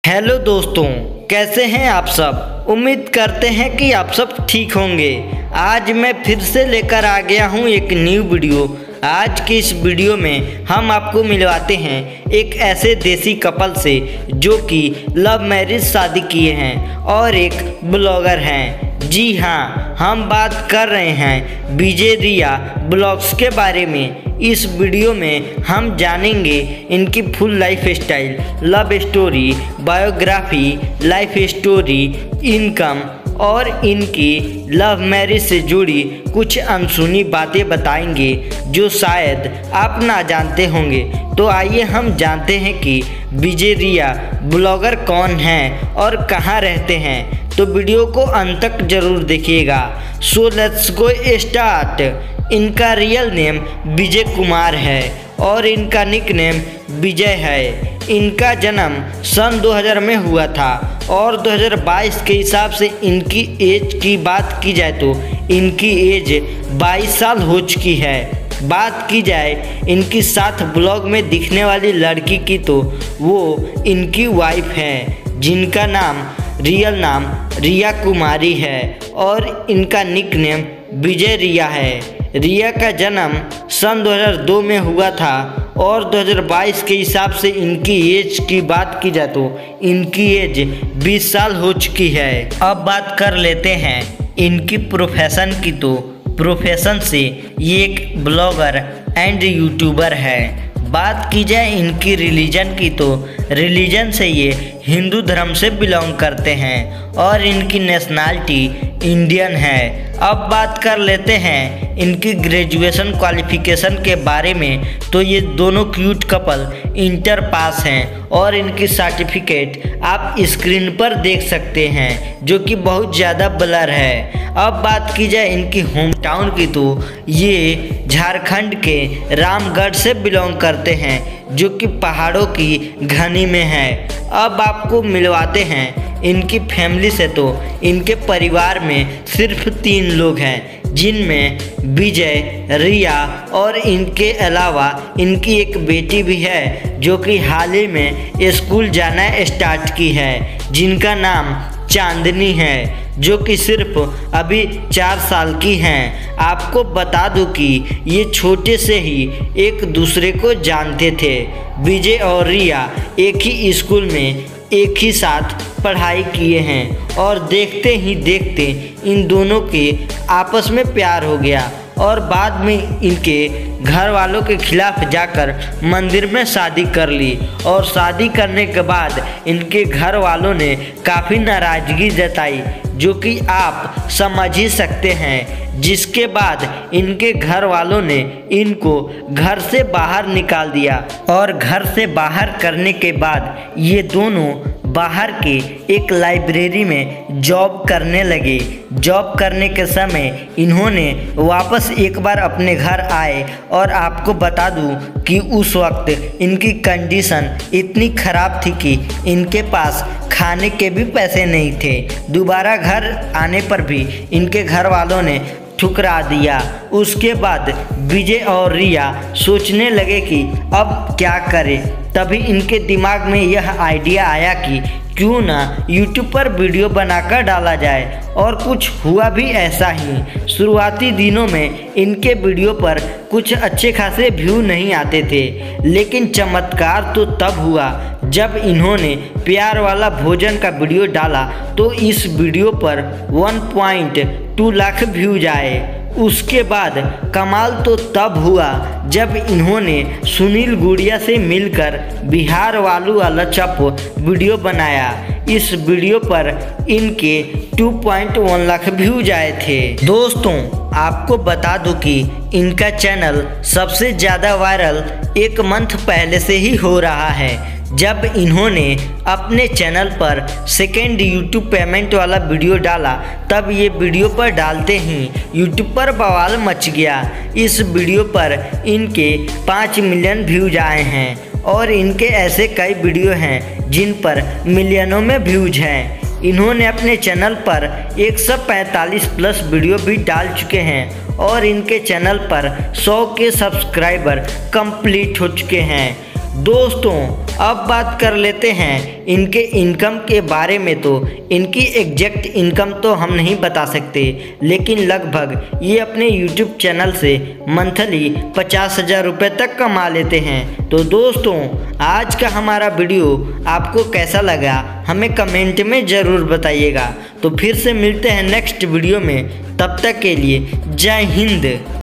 Hello दोस्तों, कैसे हैं आप सब। उम्मीद करते हैं कि आप सब ठीक होंगे। आज मैं फिर से लेकर आ गया हूं एक न्यू वीडियो। आज की इस वीडियो में हम आपको मिलवाते हैं एक ऐसे देसी कपल से जो कि लव मैरिज शादी किए हैं और एक ब्लॉगर हैं। जी हाँ, हम बात कर रहे हैं विजय रिया ब्लॉग्स के बारे में। इस वीडियो में हम जानेंगे इनकी full life style, love story, biography, life story, income और इनकी लव मैरिज से जुड़ी कुछ अनसुनी बातें बताएंगे जो शायद आप ना जानते होंगे। तो आइए हम जानते हैं कि विजय रिया ब्लॉगर कौन हैं और कहाँ रहते हैं। तो वीडियो को अंत तक जरूर देखिएगा। So let's go start. इनका रियल नेम विजय कुमार है और इनका निक नेम विजय है। इनका जन्म सन 2000 में हुआ था और 2022 के हिसाब से इनकी एज की बात की जाए तो इनकी एज 22 साल हो चुकी है। बात की जाए इनकी साथ ब्लॉग में दिखने वाली लड़की की तो वो इनकी वाइफ है जिनका रियल नाम रिया कुमारी है और इनका निक नेम विजय रिया है। रिया का जन्म सन 2002 में हुआ था और 2022 के हिसाब से इनकी एज की बात की जाए तो इनकी एज 20 साल हो चुकी है। अब बात कर लेते हैं इनकी प्रोफेशन की। तो प्रोफेशन से ये एक ब्लॉगर एंड यूट्यूबर है। बात की जाए इनकी रिलीजन की तो रिलीजन से ये हिंदू धर्म से बिलोंग करते हैं और इनकी नेशनैलिटी इंडियन है। अब बात कर लेते हैं इनकी ग्रेजुएशन क्वालिफिकेशन के बारे में। तो ये दोनों क्यूट कपल इंटर पास हैं और इनकी सर्टिफिकेट आप स्क्रीन पर देख सकते हैं जो कि बहुत ज़्यादा ब्लर है। अब बात की जाए इनकी होम टाउन की तो ये झारखंड के रामगढ़ से बिलोंग करते हैं जो कि पहाड़ों की घनी में है। अब आपको मिलवाते हैं इनकी फैमिली से। तो इनके परिवार में सिर्फ 3 लोग हैं जिनमें विजय, रिया और इनके अलावा इनकी एक बेटी भी है जो कि हाल ही में स्कूल जाना स्टार्ट की है जिनका नाम चांदनी है जो कि सिर्फ अभी 4 साल की हैं। आपको बता दूं कि ये छोटे से ही एक दूसरे को जानते थे। विजय और रिया एक ही स्कूल में एक ही साथ पढ़ाई किए हैं और देखते ही देखते इन दोनों के आपस में प्यार हो गया और बाद में इनके घर वालों के खिलाफ जाकर मंदिर में शादी कर ली और शादी करने के बाद इनके घर वालों ने काफ़ी नाराज़गी जताई जो कि आप समझ ही सकते हैं। जिसके बाद इनके घर वालों ने इनको घर से बाहर निकाल दिया और घर से बाहर करने के बाद ये दोनों बाहर के एक लाइब्रेरी में जॉब करने लगे। जॉब करने के समय इन्होंने वापस एक बार अपने घर आए और आपको बता दूं कि उस वक्त इनकी कंडीशन इतनी ख़राब थी कि इनके पास खाने के भी पैसे नहीं थे। दोबारा घर आने पर भी इनके घर वालों ने ठुकरा दिया। उसके बाद विजय और रिया सोचने लगे कि अब क्या करें। तभी इनके दिमाग में यह आइडिया आया कि क्यों ना YouTube पर वीडियो बनाकर डाला जाए और कुछ हुआ भी ऐसा ही। शुरुआती दिनों में इनके वीडियो पर कुछ अच्छे खासे व्यू नहीं आते थे, लेकिन चमत्कार तो तब हुआ जब इन्होंने प्यार वाला भोजन का वीडियो डाला तो इस वीडियो पर 1.2 लाख व्यूज आए। उसके बाद कमाल तो तब हुआ जब इन्होंने सुनील गुड़िया से मिलकर बिहार वालू वाला चप वीडियो बनाया। इस वीडियो पर इनके 2.1 लाख व्यूज आए थे। दोस्तों, आपको बता दूं कि इनका चैनल सबसे ज़्यादा वायरल 1 मंथ पहले से ही हो रहा है जब इन्होंने अपने चैनल पर सेकेंड यूट्यूब पेमेंट वाला वीडियो डाला। तब ये वीडियो पर डालते ही यूट्यूब पर बवाल मच गया। इस वीडियो पर इनके 5 मिलियन व्यूज आए हैं और इनके ऐसे कई वीडियो हैं जिन पर मिलियनों में व्यूज हैं। इन्होंने अपने चैनल पर 145 प्लस वीडियो भी डाल चुके हैं और इनके चैनल पर 100 के सब्सक्राइबर कंप्लीट हो चुके हैं। दोस्तों अब बात कर लेते हैं इनके इनकम के बारे में। तो इनकी एग्जैक्ट इनकम तो हम नहीं बता सकते, लेकिन लगभग ये अपने यूट्यूब चैनल से मंथली 50,000 रुपये तक कमा लेते हैं। तो दोस्तों आज का हमारा वीडियो आपको कैसा लगा हमें कमेंट में ज़रूर बताइएगा। तो फिर से मिलते हैं नेक्स्ट वीडियो में, तब तक के लिए जय हिंद।